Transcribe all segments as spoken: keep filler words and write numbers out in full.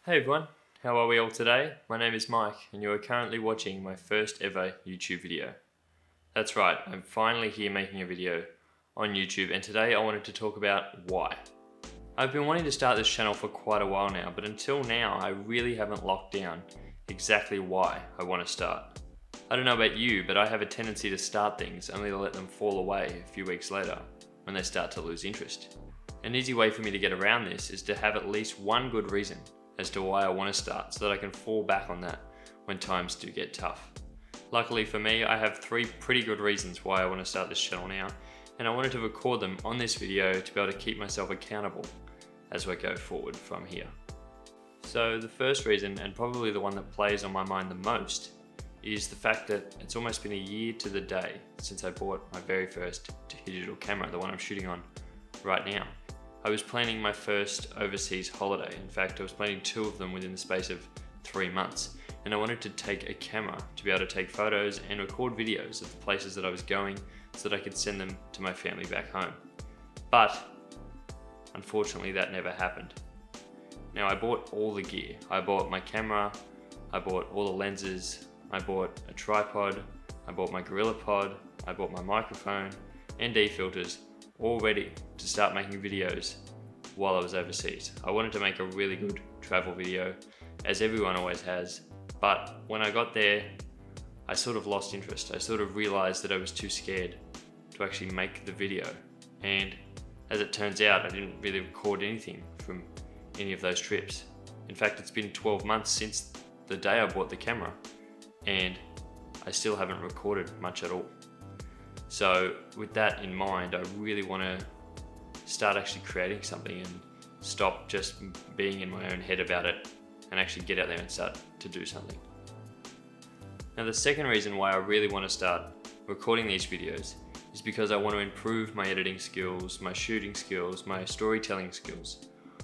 Hey everyone, how are we all today? My name is Mike and you are currently watching my first ever YouTube video. That's right, I'm finally here making a video on YouTube, and today I wanted to talk about why. I've been wanting to start this channel for quite a while now, but until now I really haven't locked down exactly why I want to start. I don't know about you, but I have a tendency to start things only to let them fall away a few weeks later when they start to lose interest. An easy way for me to get around this is to have at least one good reason as to why I want to start, so that I can fall back on that when times do get tough. Luckily for me, I have three pretty good reasons why I want to start this channel now, and I wanted to record them on this video to be able to keep myself accountable as we go forward from here. So the first reason, and probably the one that plays on my mind the most, is the fact that it's almost been a year to the day since I bought my very first digital camera, the one I'm shooting on right now. I was planning my first overseas holiday. In fact, I was planning two of them within the space of three months. And I wanted to take a camera to be able to take photos and record videos of the places that I was going so that I could send them to my family back home. But unfortunately, that never happened. Now, I bought all the gear. I bought my camera, I bought all the lenses, I bought a tripod, I bought my GorillaPod, I bought my microphone and e-filters, all ready to start making videos while I was overseas. I wanted to make a really good travel video, as everyone always has, but when I got there, I sort of lost interest. I sort of realized that I was too scared to actually make the video. And as it turns out, I didn't really record anything from any of those trips. In fact, it's been twelve months since the day I bought the camera, and I still haven't recorded much at all. So with that in mind, I really want to start actually creating something and stop just being in my own head about it and actually get out there and start to do something. Now, the second reason why I really want to start recording these videos is because I want to improve my editing skills, my shooting skills, my storytelling skills,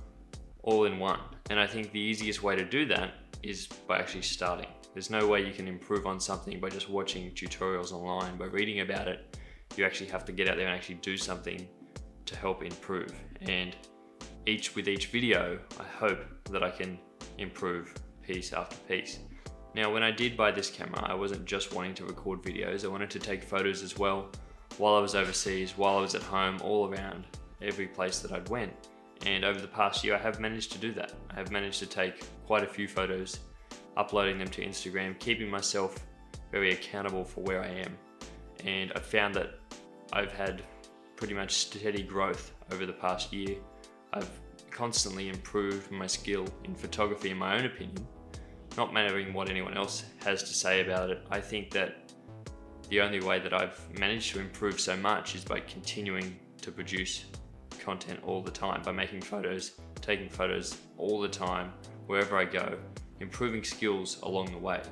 all in one. And I think the easiest way to do that is by actually starting. There's no way you can improve on something by just watching tutorials online, by reading about it. You actually have to get out there and actually do something to help improve. And each with each video, I hope that I can improve piece after piece. Now, when I did buy this camera, I wasn't just wanting to record videos. I wanted to take photos as well while I was overseas, while I was at home, all around every place that I'd went. And over the past year, I have managed to do that. I have managed to take quite a few photos, uploading them to Instagram, keeping myself very accountable for where I am. And I've found that I've had pretty much steady growth over the past year. I've constantly improved my skill in photography, in my own opinion, not mattering what anyone else has to say about it. I think that the only way that I've managed to improve so much is by continuing to produce content all the time, by making photos, taking photos all the time, wherever I go, improving skills along the way.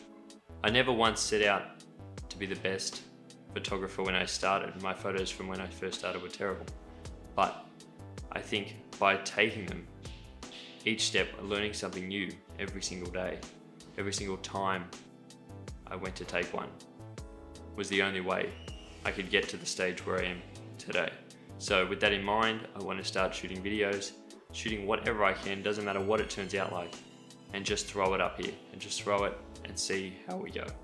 I never once set out to be the best photographer when I started. My photos from when I first started were terrible. But I think by taking them, each step, learning something new every single day, every single time I went to take one, was the only way I could get to the stage where I am today. So with that in mind, I want to start shooting videos, shooting whatever I can, doesn't matter what it turns out like, and just throw it up here, and just throw it and see how we go.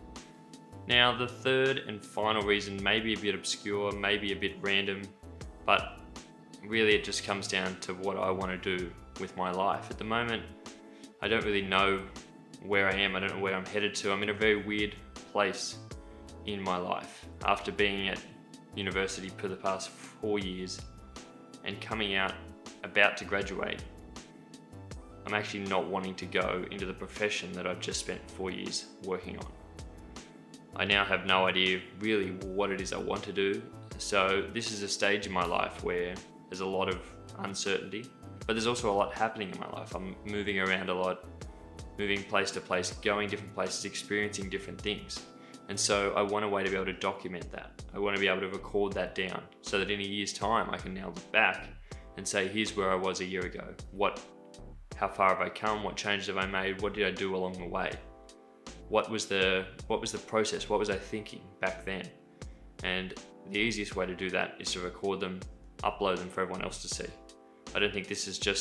Now, the third and final reason may be a bit obscure, maybe a bit random, but really it just comes down to what I want to do with my life. At the moment, I don't really know where I am, I don't know where I'm headed to. I'm in a very weird place in my life. After being at university for the past four years and coming out about to graduate, I'm actually not wanting to go into the profession that I've just spent four years working on. I now have no idea really what it is I want to do. So this is a stage in my life where there's a lot of uncertainty, but there's also a lot happening in my life. I'm moving around a lot, moving place to place, going different places, experiencing different things. And so I want a way to be able to document that. I want to be able to record that down so that in a year's time, I can now look back and say, here's where I was a year ago. What, how far have I come? What changes have I made? What did I do along the way? What was the, what was the process? What was I thinking back then? And the easiest way to do that is to record them, upload them for everyone else to see. I don't think this is just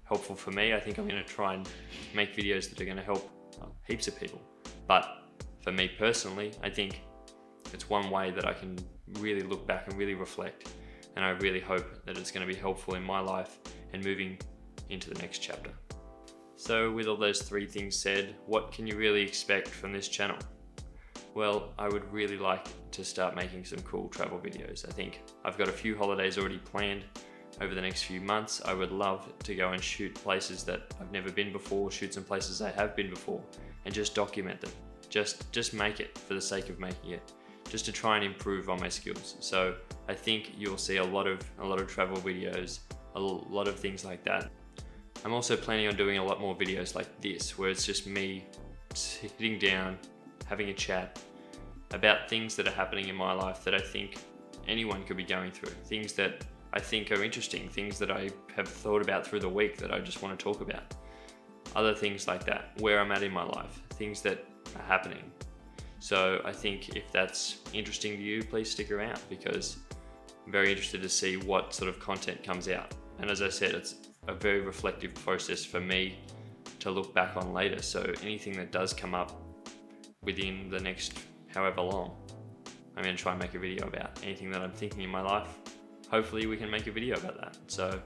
helpful for me. I think I'm going to try and make videos that are going to help uh, heaps of people. But for me personally, I think it's one way that I can really look back and really reflect. And I really hope that it's going to be helpful in my life and moving into the next chapter. So with all those three things said, what can you really expect from this channel? Well, I would really like to start making some cool travel videos. I think I've got a few holidays already planned over the next few months. I would love to go and shoot places that I've never been before, shoot some places I have been before, and just document them. Just, just make it for the sake of making it, just to try and improve on my skills. So I think you'll see a lot of, a lot of travel videos, a lot of things like that. I'm also planning on doing a lot more videos like this, where it's just me sitting down, having a chat about things that are happening in my life that I think anyone could be going through, things that I think are interesting, things that I have thought about through the week that I just want to talk about. Other things like that, where I'm at in my life, things that are happening. So I think if that's interesting to you, please stick around, because I'm very interested to see what sort of content comes out. And as I said, it's a very reflective process for me to look back on later. So anything that does come up within the next however long, I'm going to try and make a video about. Anything that I'm thinking in my life, hopefully we can make a video about that. So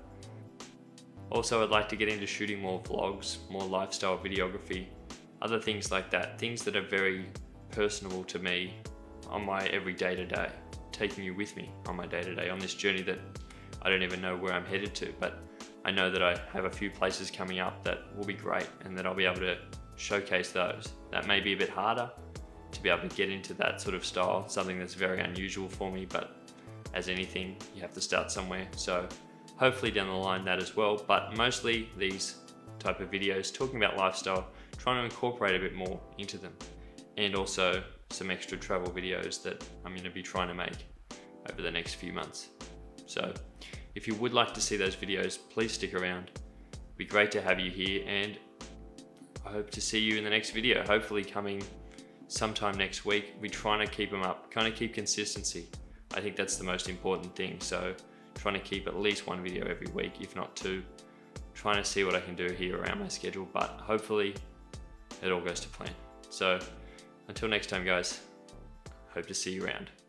also I'd like to get into shooting more vlogs, more lifestyle videography, other things like that, things that are very personable to me on my every day to day, taking you with me on my day to day on this journey that I don't even know where I'm headed to, but I know that I have a few places coming up that will be great and that I'll be able to showcase those. That may be a bit harder to be able to get into that sort of style, something that's very unusual for me, but as anything, you have to start somewhere. So hopefully down the line that as well, but mostly these type of videos talking about lifestyle, trying to incorporate a bit more into them, and also some extra travel videos that I'm going to be trying to make over the next few months. So if you would like to see those videos, please stick around. It'd be great to have you here, and I hope to see you in the next video, hopefully coming sometime next week. We're trying to keep them up, kind of keep consistency. I think that's the most important thing. So trying to keep at least one video every week, if not two. Trying to see what I can do here around my schedule, but hopefully it all goes to plan. So until next time guys, hope to see you around.